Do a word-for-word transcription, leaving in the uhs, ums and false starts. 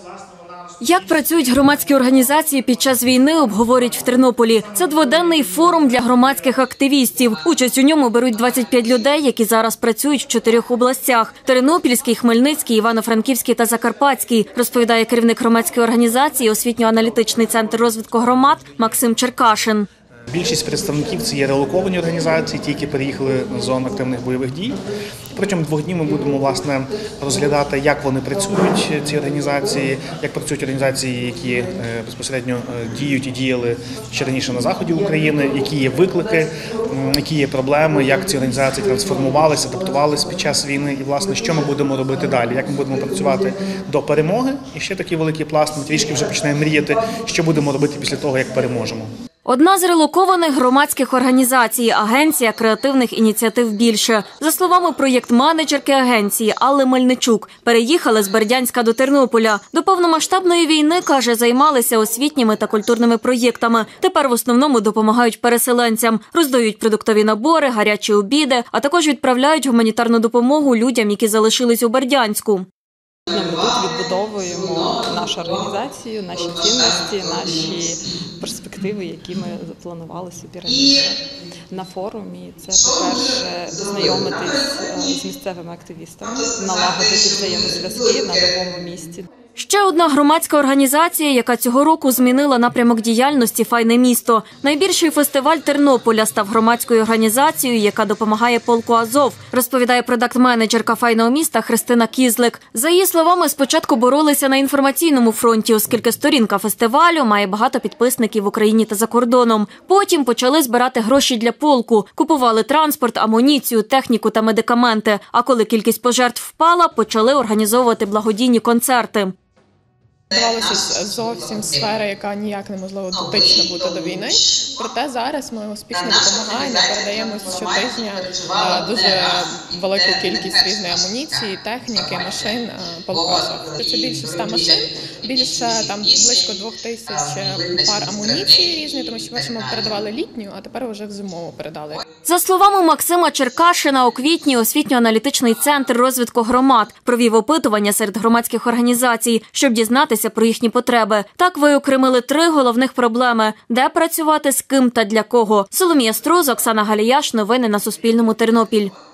Як працюють громадські організації під час війни, обговорюють в Тернополі. Це дводенний форум для громадських активістів. Участь у ньому беруть двадцять п'ять людей, які зараз працюють в чотирьох областях – Тернопільській, Хмельницькій, Івано-Франківській та Закарпатській, розповідає керівник громадської організації Освітньо-аналітичний центр розвитку громад Максим Черкашин. Більшість представників – це є релоковані організації, ті, які переїхали з зон активних бойових дій. Протягом двох днів ми будемо, власне, розглядати, як вони працюють, ці організації, як працюють організації, які безпосередньо діють і діяли ще раніше на заході України, які є виклики, які є проблеми, як ці організації трансформувалися, адаптувалися під час війни і, власне, що ми будемо робити далі, як ми будемо працювати до перемоги. І ще такий великий пласт, ми трішки вже починаємо мріяти, що будемо робити після того, як переможемо. Одна з релокованих громадських організацій – Агенція креативних ініціатив «Більше». За словами проєкт-менеджерки агенції Алли Мельничук, переїхали з Бердянська до Тернополя. До повномасштабної війни, каже, займалися освітніми та культурними проєктами. Тепер в основному допомагають переселенцям, роздають продуктові набори, гарячі обіди, а також відправляють гуманітарну допомогу людям, які залишились у Бердянську. Ми тут відбудовуємо нашу організацію, наші цінності, наші перспективи, які ми запланували собі раніше. На форумі це, по-перше, знайомитись з місцевими активістами, налагодити взаємозв'язки на новому місці. Ще одна громадська організація, яка цього року змінила напрямок діяльності «Файне місто». Найбільший фестиваль Тернополя став громадською організацією, яка допомагає полку «Азов», розповідає продакт-менеджерка «Файного міста» Христина Кізлик. За її словами, спочатку боролися на інформаційному фронті, оскільки сторінка фестивалю має багато підписників в Україні та за кордоном. Потім почали збирати гроші для полку, купували транспорт, амуніцію, техніку та медикаменти. А коли кількість пожертв впала, почали організовувати благодійні концерти. Здавалося, зовсім сфера, яка ніяк неможливо дотично бути до війни. Проте зараз ми успішно допомагаємо, передаємо щотижня дуже велику кількість різної амуніції, техніки, машин полку Азов. Це більше ста машин, більше там близько двох тисяч пар амуніції різної, тому що ми передавали літню, а тепер вже в зимову передали. За словами Максима Черкашина, у квітні Освітньо-аналітичний центр розвитку громад провів опитування серед громадських організацій, щоб дізнатися про їхні потреби. Так виокремили три головних проблеми – де працювати, з ким та для кого. Соломія Струз, Оксана Галіяш. Новини на Суспільному. Тернопіль.